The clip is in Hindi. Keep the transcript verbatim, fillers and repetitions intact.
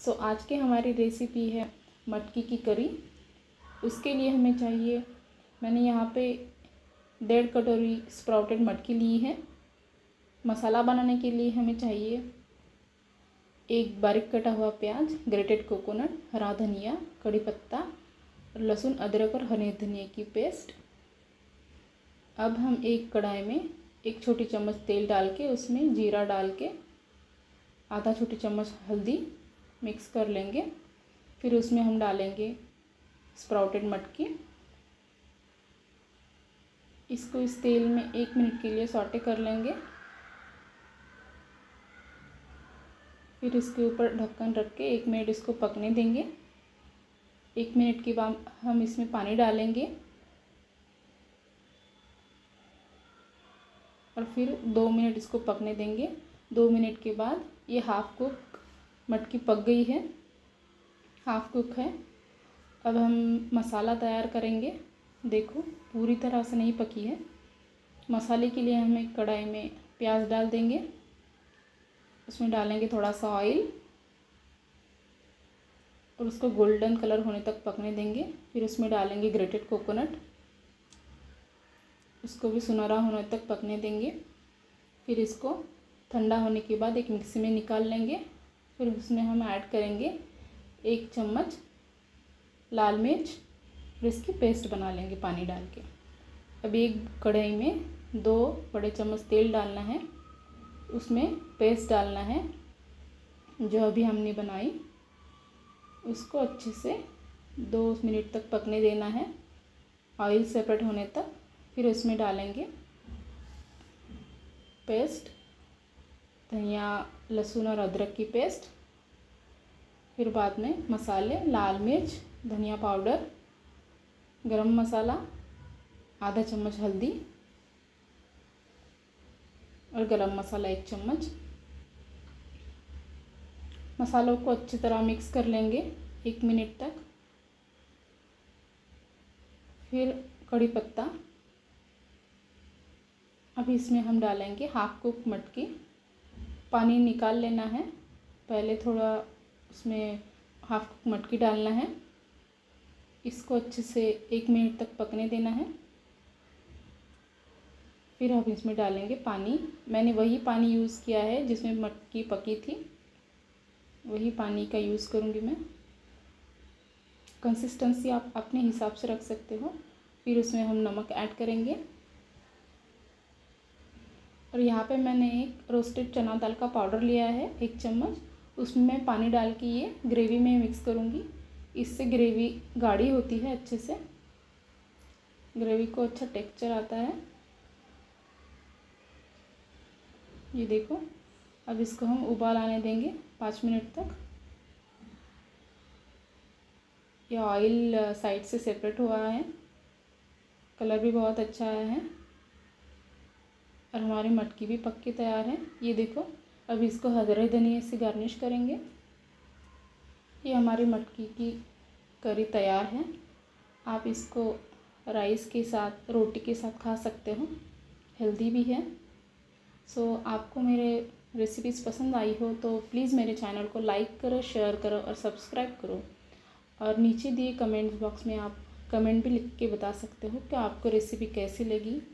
सो आज की हमारी रेसिपी है मटकी की करी। उसके लिए हमें चाहिए, मैंने यहाँ पे डेढ़ कटोरी स्प्राउटेड मटकी ली है। मसाला बनाने के लिए हमें चाहिए एक बारीक कटा हुआ प्याज, ग्रेटेड कोकोनट, हरा धनिया, कड़ी पत्ता, लहसुन, अदरक और हरे धनिया की पेस्ट। अब हम एक कढ़ाई में एक छोटी चम्मच तेल डाल के उसमें जीरा डाल के आधा छोटी चम्मच हल्दी मिक्स कर लेंगे। फिर उसमें हम डालेंगे स्प्राउटेड मटकी। इसको इस तेल में एक मिनट के लिए सौटे कर लेंगे। फिर इसके ऊपर ढक्कन रख के एक मिनट इसको पकने देंगे। एक मिनट के बाद हम इसमें पानी डालेंगे और फिर दो मिनट इसको पकने देंगे। दो मिनट के बाद ये हाफ़ कुक मटकी पक गई है, हाफ़ कुक है। अब हम मसाला तैयार करेंगे। देखो पूरी तरह से नहीं पकी है। मसाले के लिए हम एक कढ़ाई में प्याज डाल देंगे। उसमें डालेंगे थोड़ा सा ऑयल और उसको गोल्डन कलर होने तक पकने देंगे। फिर उसमें डालेंगे ग्रेटेड कोकोनट, उसको भी सुनहरा होने तक पकने देंगे। फिर इसको ठंडा होने के बाद एक मिक्सी में निकाल लेंगे। फिर उसमें हम ऐड करेंगे एक चम्मच लाल मिर्च और इसकी पेस्ट बना लेंगे पानी डाल के। अब एक कढ़ाई में दो बड़े चम्मच तेल डालना है, उसमें पेस्ट डालना है जो अभी हमने बनाई। उसको अच्छे से दो मिनट तक पकने देना है, ऑयल सेपरेट होने तक। फिर उसमें डालेंगे पेस्ट, धनिया, लहसुन और अदरक की पेस्ट। फिर बाद में मसाले, लाल मिर्च, धनिया पाउडर, गरम मसाला, आधा चम्मच हल्दी और गरम मसाला एक चम्मच। मसालों को अच्छी तरह मिक्स कर लेंगे एक मिनट तक। फिर कड़ी पत्ता। अभी इसमें हम डालेंगे हाफ कुक मटकी। पानी निकाल लेना है, पहले थोड़ा उसमें हाफ कुक मटकी डालना है। इसको अच्छे से एक मिनट तक पकने देना है। फिर हम इसमें डालेंगे पानी। मैंने वही पानी यूज़ किया है जिसमें मटकी पकी थी, वही पानी का यूज़ करूँगी मैं। कंसिस्टेंसी आप अपने हिसाब से रख सकते हो। फिर उसमें हम नमक ऐड करेंगे और यहाँ पे मैंने एक रोस्टेड चना दाल का पाउडर लिया है एक चम्मच। उसमें मैं पानी डाल के ये ग्रेवी में मिक्स करूँगी। इससे ग्रेवी गाढ़ी होती है, अच्छे से ग्रेवी को अच्छा टेक्सचर आता है। ये देखो, अब इसको हम उबाल आने देंगे पाँच मिनट तक। ये ऑयल साइड से सेपरेट हुआ है, कलर भी बहुत अच्छा आया है और हमारी मटकी भी पक के तैयार है। ये देखो, अब इसको हरे धनिया से गार्निश करेंगे। ये हमारी मटकी की करी तैयार है। आप इसको राइस के साथ, रोटी के साथ खा सकते हो, हेल्दी भी है। सो आपको मेरे रेसिपीज़ पसंद आई हो तो प्लीज़ मेरे चैनल को लाइक करो, शेयर करो और सब्सक्राइब करो। और नीचे दिए कमेंट बॉक्स में आप कमेंट भी लिख के बता सकते हो कि आपको रेसिपी कैसी लगी।